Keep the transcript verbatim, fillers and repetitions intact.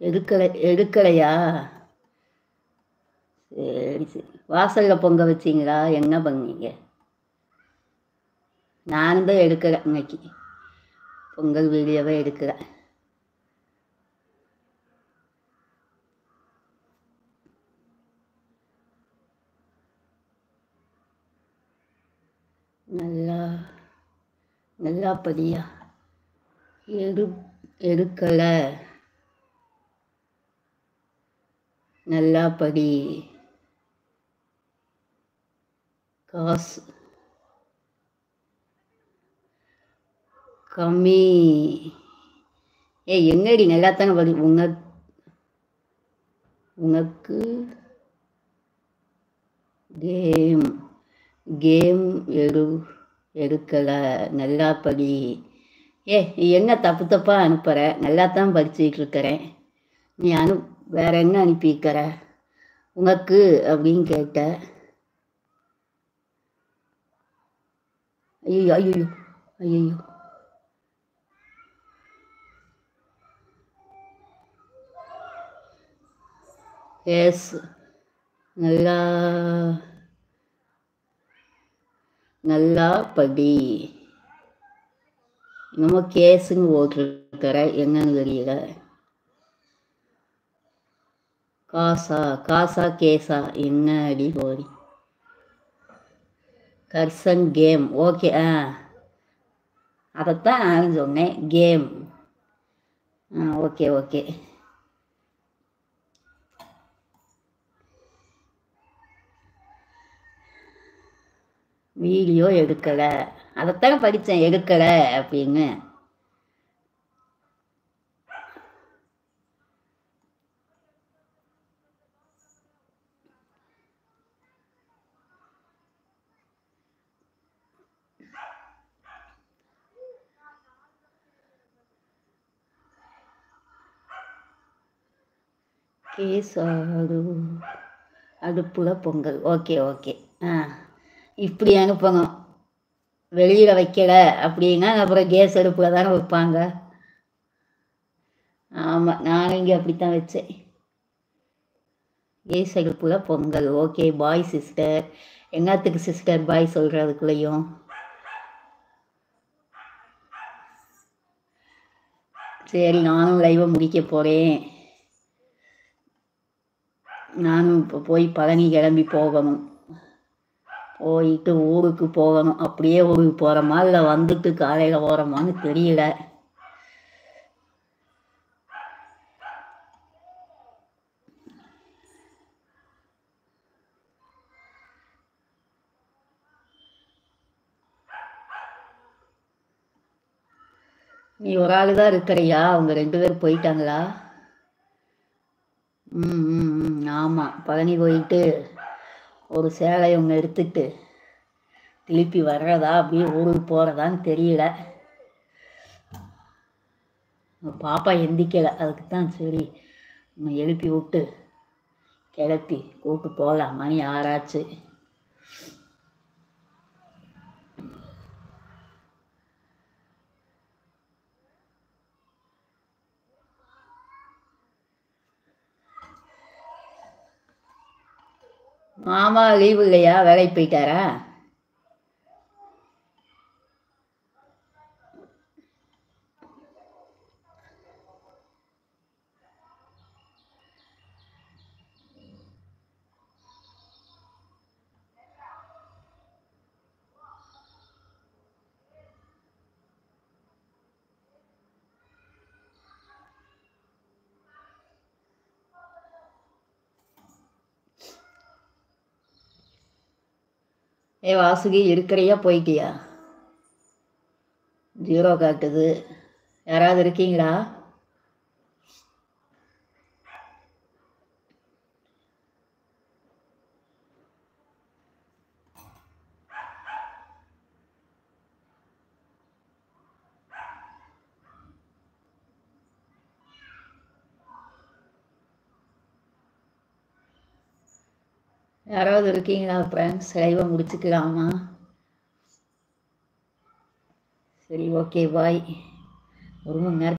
எடுக்கலை எடுக்கலையா? சரி சரி. வாசலில் பொங்க வச்சிங்களா? என்ன பண்ணீங்க? நானும் தான் எடுக்கிறேன் இன்னைக்கு. பொங்கல் வீடியோவே எடுக்கிறேன். நல்லா நல்லா படியா? எடு எடுக்கலை. நல்லா படி. காசு கம்மி. ஏ எங்கடி நல்லா தானே படி. உன உனக்கு கேம் கேம் எடு எடுக்கலை. நல்லா படி. ஏ நீ என்ன தப்பு தப்பாக அனுப்புகிற? நல்லா தான் படிச்சுட்டு இருக்கிறேன். நீ அனு வேற என்ன அனுப்பியிருக்கிற? உனக்கு அப்படின்னு கேட்ட. ஐயோ ஐயோ ஐயோ. எஸ் நல்லா நல்லா படி. நம்ம கேஸுன்னு ஓட்டிருக்கிற என்னன்னு தெரியல. காசா காசா கேஸா என்ன அடி போடி. கர்சன் கேம். ஓகே. ஆ அதைத்தான் நான் சொன்னேன். கேம். ஆ ஓகே ஓகே. வீடியோ எடுக்கலை. அதைத்தானே படித்தேன் எடுக்கலை அப்படின்னு. கேசாடு அடுப்புல பொங்கல். Okay okay. ஆ இப்படி அனுப்பணும். வெளியில் வைக்கலை அப்படின்னா அப்புறம் கேஸ் அடுப்பில் தானே வைப்பாங்க. ஆமாம், நானும் இங்கே அப்படித்தான் வச்சேன். கேஸ் அடுப்பில் பொங்கல். Okay bye sister. என்னத்துக்கு சிஸ்டர் பாய் சொல்கிறதுக்குள்ளேயும்? சரி, நானும் லைவை முடிக்க போகிறேன். நானும் இப்போ போய் பழனி கிளம்பி போகணும். போயிட்டு ஊருக்கு போகணும். அப்படியே ஊருக்கு போகிறோமா இல்லை வந்துட்டு காலையில் போகிறோமான்னு தெரியல. நீ ஒரு ஆள் தான் இருக்கிறியா? அவங்க ரெண்டு பேரும் போயிட்டாங்களா? ம் ம் ம் ஆமாம், பழனி போயிட்டு ஒரு சேலை ஒன்று எடுத்துட்டு திருப்பி வர்றதா அப்படியே ஊருக்கு போகிறதான்னு தெரியல. பாப்பா எந்திக்கலை, அதுக்கு தான் சரி நம்ம எழுப்பி விட்டு கிளப்பி கூப்பிட்டு போகலாம். மணி ஆறாச்சு. மாமா லீவு இல்லையா? வேலைக்கு போயிட்டாரா? ஏ வாசுகி, இருக்கிறையா போயிட்டியா? ஜீரோ காட்டுது. யாராவது இருக்கீங்களா? யாராவது இருக்கீங்களா ஃப்ரெண்ட்ஸ்? லைவை முடிச்சுக்கலாமா? சரி ஓகே பாய். ஒரு மணி நேரம்